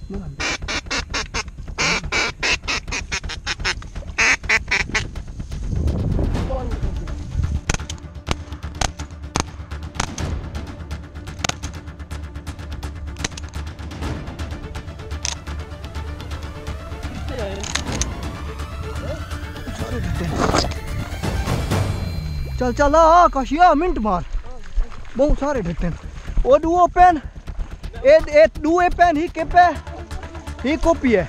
चल चल आ काशिया मिनट मार बहुत सारे ढट्टे ओ डू ओपन ए डू ओपन ही केपे ही कॉपी है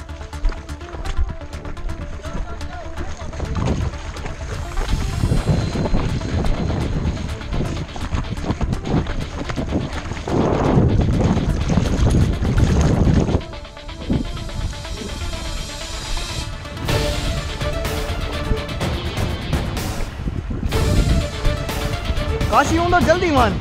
काशी हूं तो जल्दी मान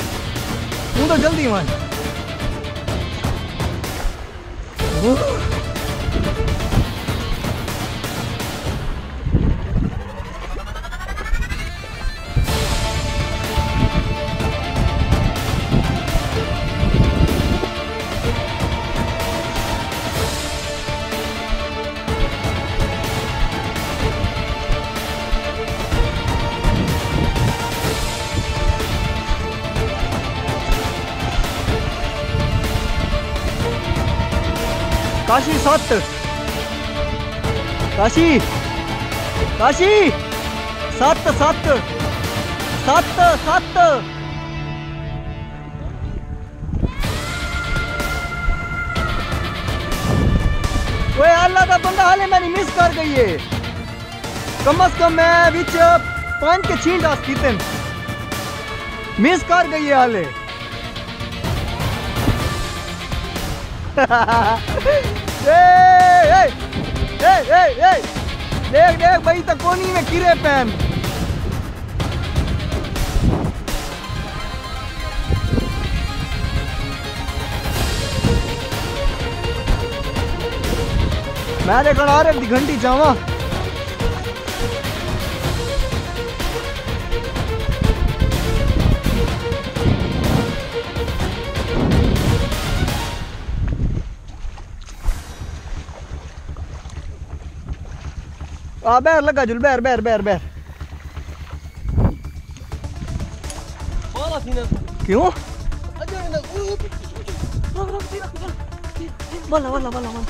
काशी सत काशी काशी सत सत सत सत वो अल्लाह का बंदा हाले मैंने मिस कर गई है कम से कम मैं विच 5 के 6 डास कीते मिस कर गई है हाले देख देख भाई तो कोनी में कीरे पैन मैं देखा आ रही घंटी जावा बैर लगा जुल बैर बैर बैर बैर क्यों वाला वाला वाला वाला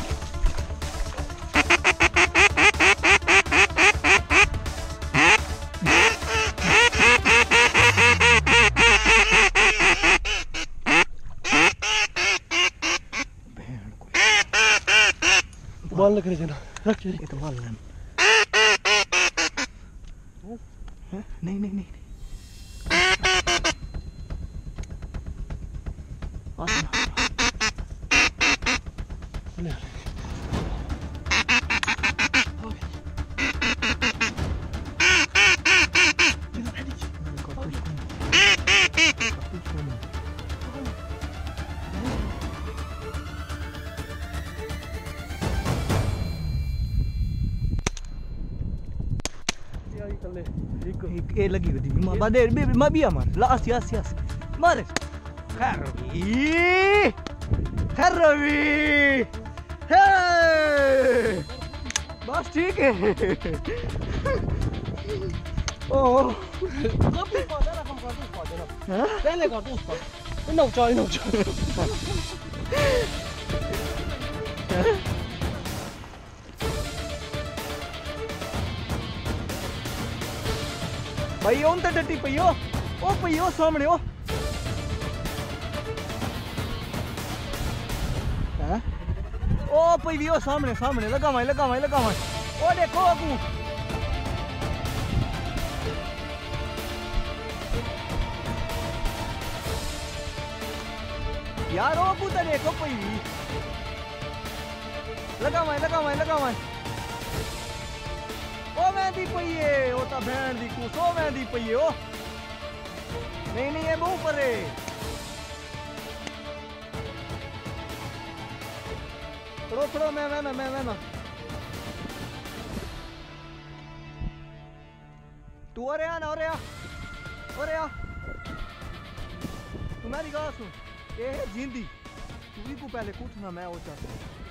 बाल लग रहे जना रख ये तो बाल नहीं नहीं नहीं ये लगी होती मां बादे मां बिया मार लास्ट यस यस मार खरवी हे बस ठीक है ओ पहले कर दो उसको नो चाय भाई ओन तो डटी पईयो ओ पईयो सामने ओ हैं ओ पई ओ सामने सामने लगा माई ओ देखो अगू यार ओ अगू तो देखो पई लगा माई ओ मेहंदी पई है ओ ता बहन दी कुछ ओ मेहंदी पई है ओ नहीं ये बहु परे थोड़ो मैं तू और आ तू मेरी गाल सुन ये है जिंदी तू ही को पहले कूटना मैं वो चाहता